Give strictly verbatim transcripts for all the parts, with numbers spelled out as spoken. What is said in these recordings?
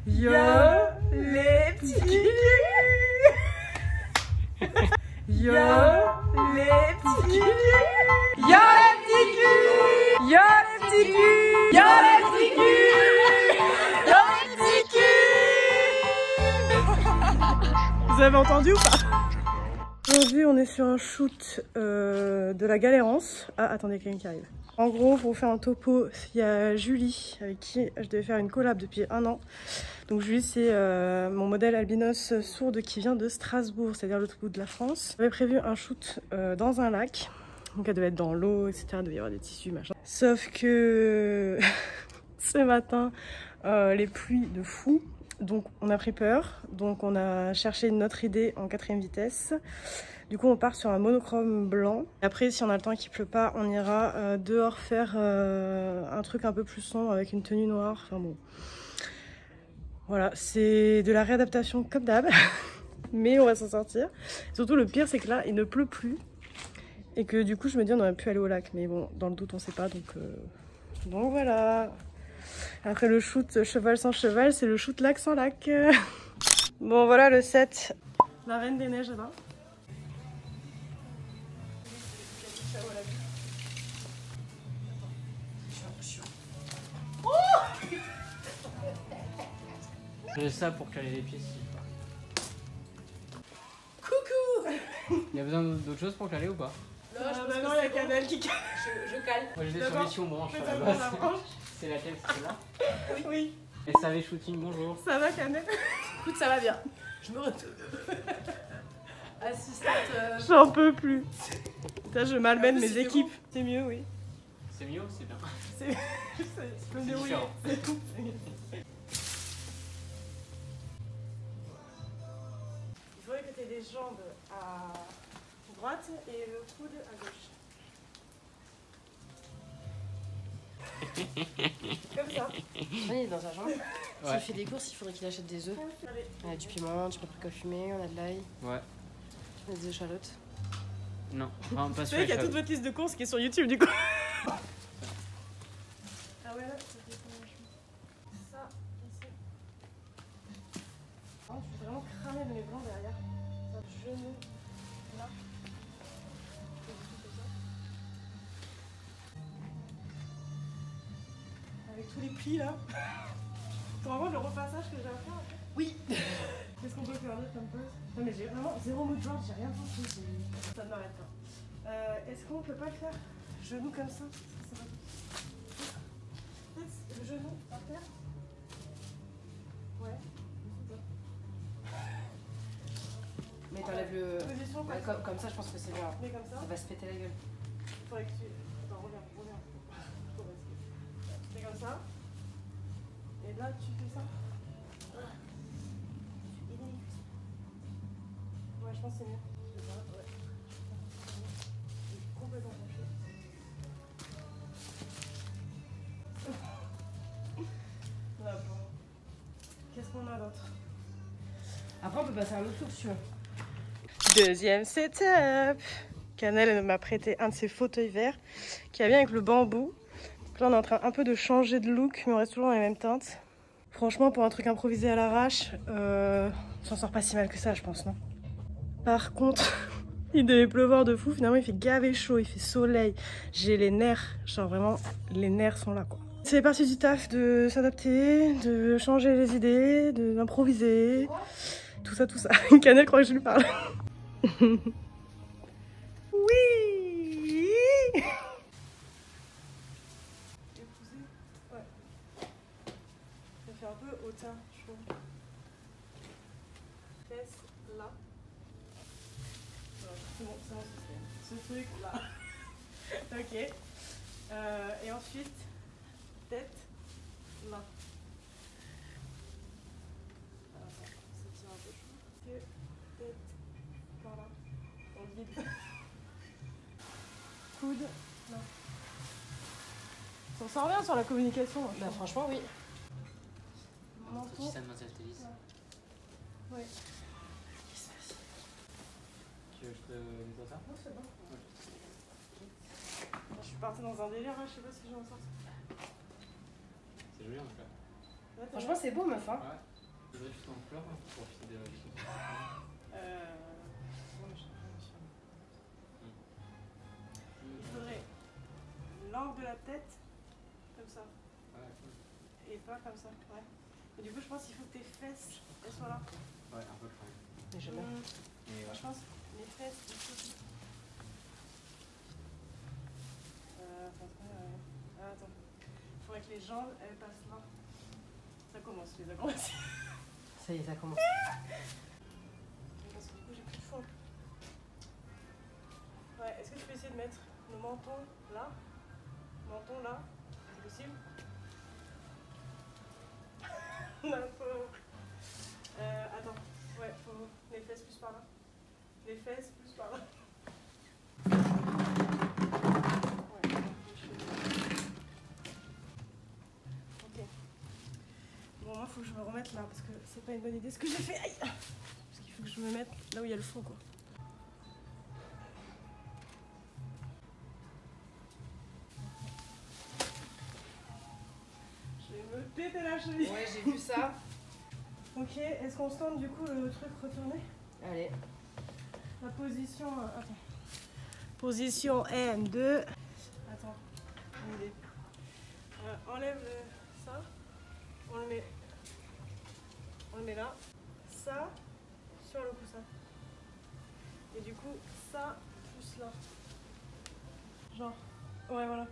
Yo les petits culs. Yo les petits culs. Yo les petits culs. Yo les petits culs. Yo les petits culs. Yo les petits culs. Vous avez entendu ou pas? Aujourd'hui on est sur un shoot euh, de la Galérance. Ah attendez, quelqu'un qui arrive. En gros, pour vous faire un topo, il y a Julie avec qui je devais faire une collab depuis un an. Donc Julie, c'est euh, mon modèle albinos sourde qui vient de Strasbourg, c'est-à-dire l'autre bout de la France. J'avais prévu un shoot euh, dans un lac, donc elle devait être dans l'eau, et cetera. Il devait y avoir des tissus, machin. Sauf que ce matin, euh, les pluies de fou. Donc on a pris peur, donc on a cherché une autre idée en quatrième vitesse. Du coup on part sur un monochrome blanc. Après si on a le temps et qu'il pleut pas, on ira euh, dehors faire euh, un truc un peu plus sombre avec une tenue noire. Enfin bon, voilà, c'est de la réadaptation comme d'hab, mais on va s'en sortir. Surtout le pire c'est que là il ne pleut plus et que du coup je me dis on aurait pu aller au lac, mais bon dans le doute on sait pas, donc euh... donc voilà. Après le shoot cheval sans cheval, c'est le shoot lac sans lac. Bon voilà le set. La reine des neiges là-bas. J'ai ça pour caler les pieds. Coucou. Il y a besoin d'autre chose pour caler ou pas? Non, je pense non, il y a Canel qui cale. Je, je cale. Moi j'étais sur mission branche à la base. C'est laquelle, c'est là? Oui. Et ça avait shooting, bonjour. Ça va Canel? Écoute, ça va bien. Je me retrouve. Assistante. Euh... J'en peux plus. Putain, je malmène mes équipes. C'est mieux, oui. C'est mieux ou c'est bien? C'est c'est me débrouiller. C'est tout. Il faudrait que tu aies les jambes à droite et le coude à gauche. Comme ça. On est dans sa chambre. Ouais. S'il fait des courses, il faudrait qu'il achète des œufs. On a du piment, du paprika fumé, on a de l'ail. Ouais. On a des échalotes. Non, enfin, pas Vous sur savez qu'il y a les toute votre liste de courses qui est sur YouTube du coup. Ah ouais, là, ça fait ça, ici. Oh, je suis vraiment cramée de mes blancs derrière. Ça, genou, là. Avec tous les plis là. Pour avoir le repassage que j'ai à faire après. Oui. Qu'est-ce qu'on peut faire d'autre comme pose? Non mais j'ai vraiment zéro mood board, j'ai rien pensé. Ça ne m'arrête pas. Euh, Est-ce qu'on peut pas le faire genou comme ça? Peut-être le genou par terre. Ouais. Mais t'enlèves le. Position comme, Ouais, comme, comme ça, je pense que c'est bien. mais comme ça. Ça va se péter la gueule. Il faudrait que tu. Attends, reviens, reviens. C'est comme ça. Et là, tu fais ça. Ouais, je pense que c'est mieux. Je sais pas, ouais. Je suis complètement penchée. Là, bon. Qu'est-ce qu'on a d'autre? Après, on peut passer à un autre look si tu veux. Deuxième setup. Canel m'a prêté un de ses fauteuils verts qui a bien avec le bambou. Donc là, on est en train un peu de changer de look, mais on reste toujours dans les mêmes teintes. Franchement, pour un truc improvisé à l'arrache, euh, on s'en sort pas si mal que ça, je pense, non? Par contre, il devait pleuvoir de fou. Finalement, il fait gavé chaud, il fait soleil. J'ai les nerfs, genre vraiment, les nerfs sont là, quoi. C'est parti du taf de s'adapter, de changer les idées, d'improviser. Tout ça, tout ça. Canel croit que je lui parle. Oui. Épouser. Ouais. Ça fait un peu hautain, je trouve. Fesse là. C'est bon, c'est mon système. Ce truc là. Ok. Euh, et ensuite, tête là. Attends, ça tire un peu chaud. Tête par là. On guide. Coude là. Ça sort bien sur la communication. Bah, franchement, oui. Manteau. Ça mademoiselle Thélis. Ouais. Tu veux que je te nettoie ça? Non, c'est bon. Je suis partie dans un délire, hein, je sais pas si je vais en sortir. C'est joli en tout cas. Franchement, c'est beau, meuf. Hein. Ouais. Je voudrais juste en fleurs hein, pour profiter de la vie. Euh... Ouais, je sais pas. Il faudrait l'angle de la tête comme ça. Ouais, cool. Et pas comme ça, ouais. Et du coup, je pense qu'il faut que tes fesses elles soient là. Ouais, un peu quand même. Mais j'aime bien. Mmh. Mais ouais. Je pense les fesses ici. Euh, attends, euh... ah, attends. Il faudrait que les jambes elles passent là. Ça commence, les acrobaties. Ça y est, ça commence. Parce que du coup, j'ai plus de fond. Ouais, est-ce que tu peux essayer de mettre le menton là? Menton là? C'est possible? Non, faut... Euh, attends. Ouais, faut les fesses plus par là. Les fesses plus par là. Ouais, les cheveux. Ok. Bon, moi, faut que je me remette là parce que c'est pas une bonne idée ce que j'ai fait. Aïe! Parce qu'il faut que je me mette là où il y a le fond, quoi. Je vais me péter la cheville. Ouais, j'ai vu ça. Ok, est-ce qu'on se tente du coup le truc retourné? Allez. La position. Euh, attends. Position N deux. Attends, une idée. Euh, enlève le, ça. On le met. On le met là. Ça sur le coussin. Et du coup, ça plus là. Genre. Ouais, voilà.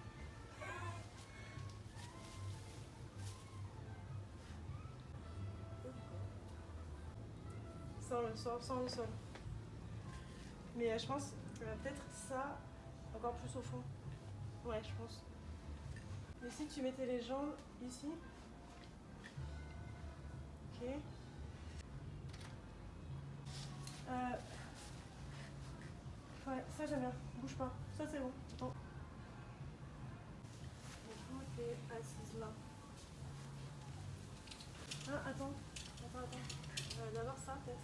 Sans le sol, sans le sol. Mais euh, je pense euh, peut-être ça encore plus au fond. Ouais, je pense. Mais si tu mettais les jambes ici. Ok. Euh... Ouais, ça j'aime bien. Bouge pas. Ça c'est bon. Attends. Du coup, t'es assise là. Ah, attends. Attends, attends. Euh, D'abord ça peut-être.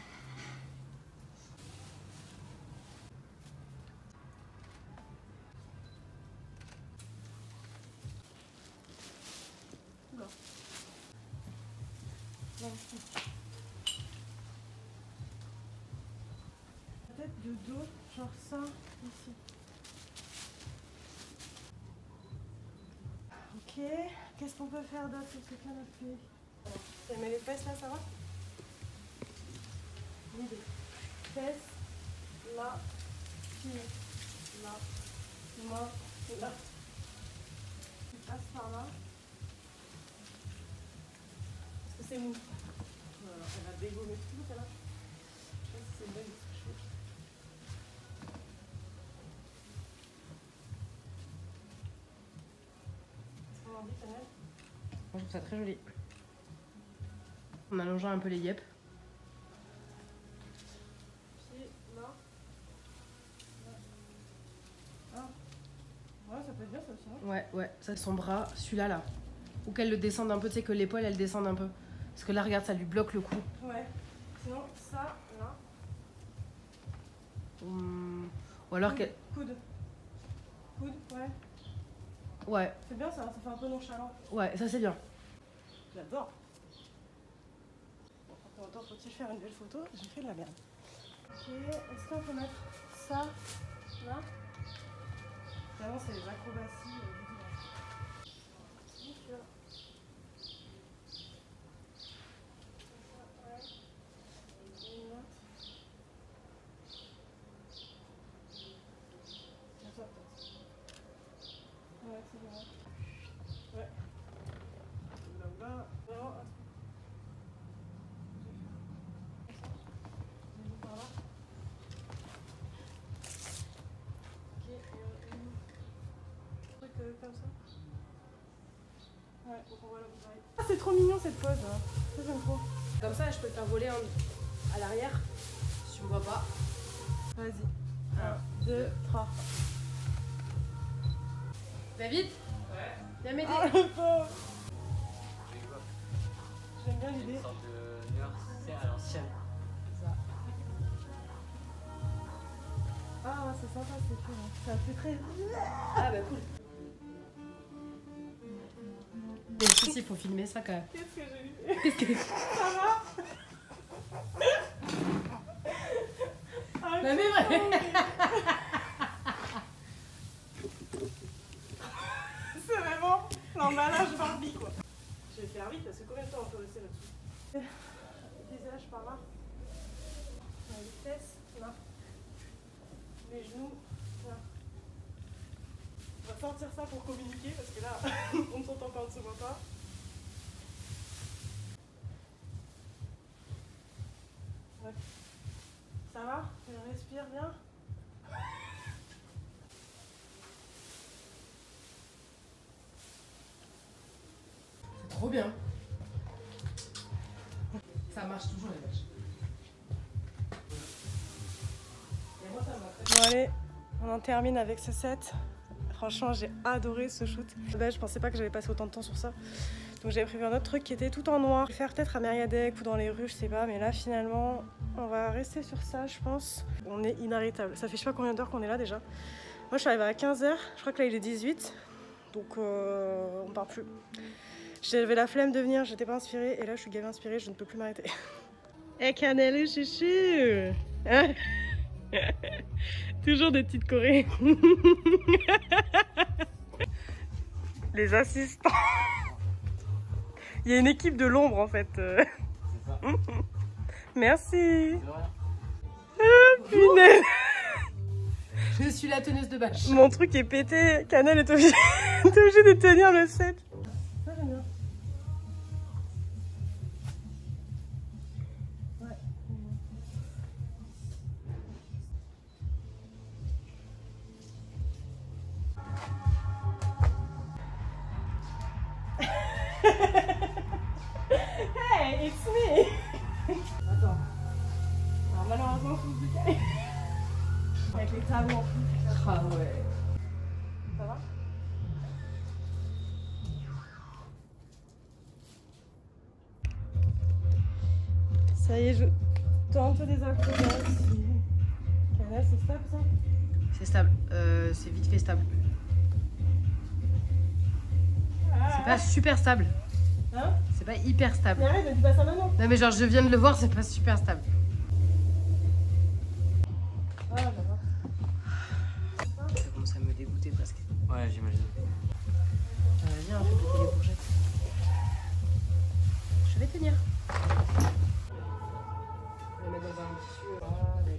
Oula. Non, peut-être de dos, genre ça, ici. Ok, qu'est-ce qu'on peut faire d'autre sur ce canapé? Et mais les fesses là, ça va? L'idée. Fesses, là, pied, là, main, là. Tu passes par là. Parce que c'est mou. Voilà, elle va dégommer tout là. Je sais pas si c'est bon ce que je fais. Qu'est-ce qu'on en dit, Chanel? Moi, je trouve ça très joli. En allongeant un peu les yeux. Pied, là. Là. Ah. Ouais, ça peut être bien ça aussi, non? Ouais, ouais. Ça, son bras, celui-là, là. Ou qu'elle le descende un peu, tu sais, que l'épaule, elle descende un peu. Parce que là, regarde, ça lui bloque le cou. Ouais. Sinon, ça, là. Hum, Ou alors Coude. qu'elle... Coude. Coude, ouais. Ouais, C'est bien ça, ça fait un peu nonchalant. ouais, ça c'est bien. J'adore. Bon, en même temps, faut-il faire une belle photo? J'ai fait de la merde. Ok, est-ce qu'on peut mettre ça là? Vraiment, c'est les acrobaties euh, du dimanche. Sur. Ouais. Une note. Comme ça, peut-être. Ouais, c'est bien. Ouais. Là, là, vraiment, un truc. Par là. Ok, et une... un truc euh, comme ça. Ouais, donc on voit la bouteille. Ah, c'est trop mignon cette pose. Hein. Ça, j'aime trop. Comme ça, je peux te faire voler en... à l'arrière, si tu me vois pas. Vas-y. un, deux, trois. Va vite. Ouais. Viens m'aider. Ah, le pauvre. C'est quoi? J'aime bien l'idée. Une sorte de nurse, c'est à l'ancienne. Ça. Ah, c'est sympa, c'est cool. Hein. Ça fait très... Ah bah cool. Mais si Si, si, faut filmer ça quand même. Qu'est-ce que j'ai eu? Qu'est-ce que... Ça va? Ah, Non mais vrai. c'est vraiment l'emballage Barbie quoi. Je vais faire vite parce que combien de temps on peut rester là-dessus? Visage par là. La vitesse, là. Les genoux, là. On va sortir ça pour communiquer parce que là, on ne s'entend pas, on ne se voit pas. Ouais. Ça va? Tu respires bien? C'est trop bien. Ça marche toujours les vaches. Et moi ça marche. Bon allez, on en termine avec ce set. Franchement j'ai adoré ce shoot. Là, je pensais pas que j'allais passer autant de temps sur ça. Donc j'avais prévu un autre truc qui était tout en noir. Je vais faire peut-être à Mériadec ou dans les rues, je sais pas. Mais là finalement on va rester sur ça je pense. On est inarrêtable. Ça fait je sais pas combien d'heures qu'on est là déjà. Moi je suis arrivée à quinze heures. Je crois que là il est dix-huit. Donc euh, on part plus. J'avais la flemme de venir, j'étais pas inspirée. Et là je suis gavé inspirée, je ne peux plus m'arrêter. Eh hey, Cannelle chouchou hein. Toujours des petites chorées. Les assistants. Il y a une équipe de l'ombre en fait. C'est ça. Merci. Ah, punaise. Je suis la teneuse de bâche. Mon truc est pété. Cannelle est obligé, est obligé de tenir le set. Ça j'aime bien. Hey, it's me. Attends. Alors malheureusement, faut se décaler. Avec les talons en plus. Ah ouais. Ça va? Ça y est, je tente des acrobaties. Cannelle, c'est stable ça? C'est stable. Euh, c'est vite fait stable. C'est pas super stable. Hein? C'est pas hyper stable. Mais arrête, ne dis pas ça maintenant. Non mais genre je viens de le voir, c'est pas super stable. Ah, ça va. Ça commence à me dégoûter presque. ouais, j'imagine. Euh, viens, on fait péter les bourgettes. Je vais tenir. Je vais mettre dans un tissu avec...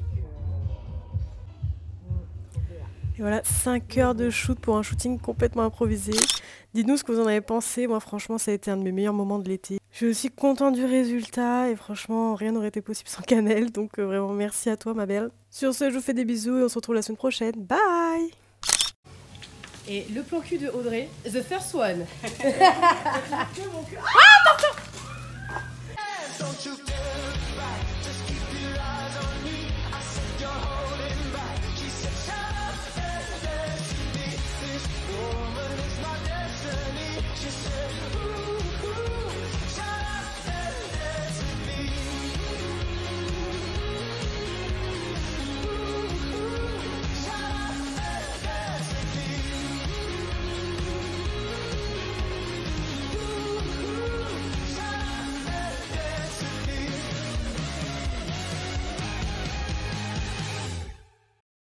Et voilà, cinq heures de shoot pour un shooting complètement improvisé. Dites-nous ce que vous en avez pensé. Moi, franchement, ça a été un de mes meilleurs moments de l'été. Je suis aussi contente du résultat et franchement, rien n'aurait été possible sans Cannelle. Donc, euh, vraiment, merci à toi, ma belle. Sur ce, je vous fais des bisous et on se retrouve la semaine prochaine. Bye! Et le plan cul de Audrey, the first one. You're holding back. She said, "Shut up, destiny, this is war."